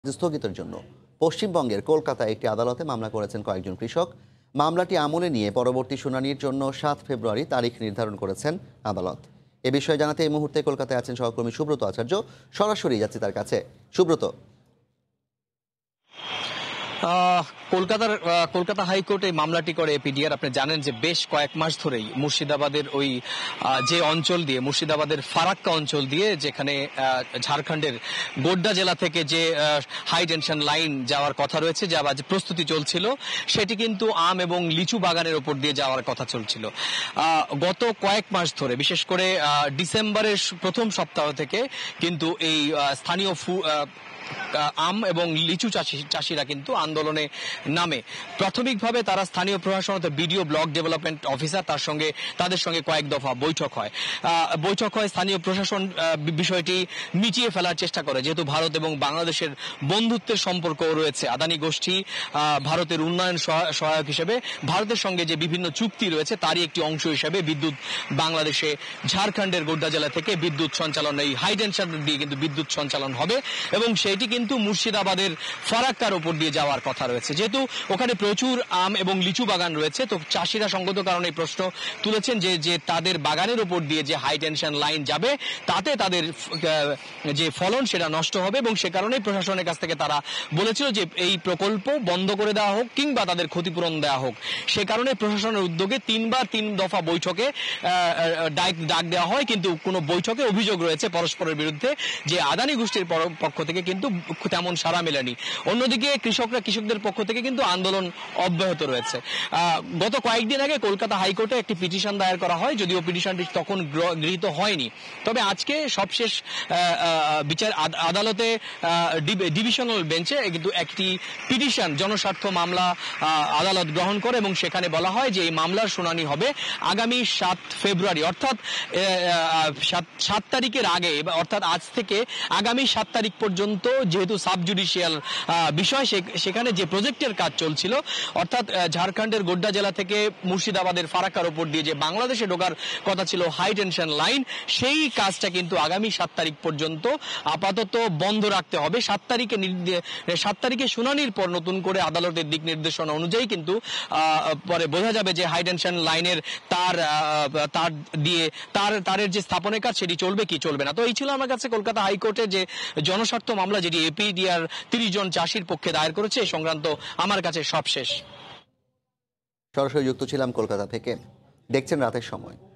স্থগিতের জন্য পশ্চিমবঙ্গের কলকাতায় একটি আদালতে মামলা করেছেন কয়েকজন কৃষক। মামলাটি আমলে নিয়ে পরবর্তী শুনানির জন্য ৭ ফেব্রুয়ারি তারিখ নির্ধারণ করেছেন আদালত। এ বিষয়ে জানাতে এই মুহূর্তে কলকাতায় আছেন সহকর্মী সুব্রত আচার্য। সরাসরি যাচ্ছি তার কাছে। সুব্রত, কলকাতা হাইকোর্টে মামলাটি করে এপিডিআর। আপনি জানেন যে বেশ কয়েক মাস ধরেই মুর্শিদাবাদের ওই যে অঞ্চল দিয়ে, মুর্শিদাবাদের ফারাক্কা অঞ্চল দিয়ে, যেখানে ঝাড়খণ্ডের গোড্ডা জেলা থেকে যে হাই টেনশন লাইন যাওয়ার কথা রয়েছে, যাওয়ার যে প্রস্তুতি চলছিল, সেটি কিন্তু আম এবং লিচু বাগানের ওপর দিয়ে যাওয়ার কথা চলছিল গত কয়েক মাস ধরে। বিশেষ করে ডিসেম্বরের প্রথম সপ্তাহ থেকে কিন্তু এই স্থানীয় আম এবং লিচু চাষিরা কিন্তু আন্দোলনে নামে। প্রাথমিকভাবে তারা স্থানীয় প্রশাসন, বিডিও, ব্লক ডেভেলপমেন্ট অফিসার, তাদের সঙ্গে কয়েক দফা বৈঠক হয়। স্থানীয় প্রশাসন বিষয়টি মিটিয়ে ফেলার চেষ্টা করে, যেহেতু ভারত এবং বাংলাদেশের বন্ধুত্বের সম্পর্ক রয়েছে। আদানি গোষ্ঠী ভারতের উন্নয়ন সহায়ক হিসেবে ভারতের সঙ্গে যে বিভিন্ন চুক্তি রয়েছে তারই একটি অংশ হিসেবে বিদ্যুৎ বাংলাদেশে ঝাড়খণ্ডের গোড্ডা জেলা থেকে বিদ্যুৎ সঞ্চালন, এই হাই টেনশন দিয়ে কিন্তু বিদ্যুৎ সঞ্চালন হবে এবং সেটি কিন্তু মুর্শিদাবাদের ফারাক্কার উপর দিয়ে যাওয়ার কথা রয়েছে। যেহেতু ওখানে প্রচুর আম এবং লিচু বাগান রয়েছে, তো চাষিরা সঙ্গত কারণে এই প্রশ্ন তুলেছেন যে তাদের বাগানের উপর দিয়ে যে হাই টেনশন লাইন যাবে তাতে তাদের যে ফলন সেটা নষ্ট হবে, এবং সে কারণেই প্রশাসনের কাছ থেকে তারা বলেছিল যে এই প্রকল্প বন্ধ করে দেওয়া হোক কিংবা তাদের ক্ষতিপূরণ দেওয়া হোক। সে কারণে প্রশাসনের উদ্যোগে ৩ দফা বৈঠকে ডাক দেওয়া হয়, কিন্তু কোনো বৈঠকে অভিযোগ রয়েছে পরস্পরের বিরুদ্ধে যে আদানি গোষ্ঠীর পক্ষ থেকে কিন্তু তেমন সাড়া মেলেনি। অন্যদিকে কৃষকদের পক্ষ থেকে কিন্তু আন্দোলন অব্যাহত রয়েছে। গত কয়েকদিন আগে কলকাতা হাইকোর্টে একটি পিটিশন দায়ের করা হয়, যদিও পিটিশনটি তখন গৃহীত হয়নি। তবে আজকে সবশেষ বিচার আদালতে ডিভিশনাল বেঞ্চে কিন্তু একটি পিটিশন, জনস্বার্থ মামলা আদালত গ্রহণ করে, এবং সেখানে বলা হয় যে এই মামলার শুনানি হবে আগামী ৭ ফেব্রুয়ারি, অর্থাৎ ৭ তারিখের আগে, অর্থাৎ আজ থেকে আগামী ৭ তারিখ পর্যন্ত। যেহেতু সাব জুডিশিয়াল বিষয়, সেখানে যে প্রজেক্টের কাজ চলছিল, অর্থাৎ ঝাড়খণ্ডের গোড্ডা জেলা থেকে মুর্শিদাবাদের ফারাক্কার উপর দিয়ে যে বাংলাদেশে ঢোকার কথা ছিল হাই টেনশন লাইন, সেই কাজটা কিন্তু আগামী ৭ তারিখ পর্যন্ত আপাতত বন্ধ রাখতে হবে। ৭ তারিখে শুনানির পর নতুন করে আদালতের দিক নির্দেশনা অনুযায়ী কিন্তু পরে বোঝা যাবে যে হাই টেনশন লাইনের তারের যে স্থাপনের কাজ সেটি চলবে কি চলবে না। তো এই ছিল আমার কাছে কলকাতা হাইকোর্টের যে জনস্বার্থ মামলা, যেটি এপিডিআর ৩০ জন চাষির পক্ষে দায়ের করেছে, এই সংক্রান্ত আমার কাছে সবশেষ। সরাসরি যুক্ত ছিলাম কলকাতা থেকে। দেখছেন রাতের সময়।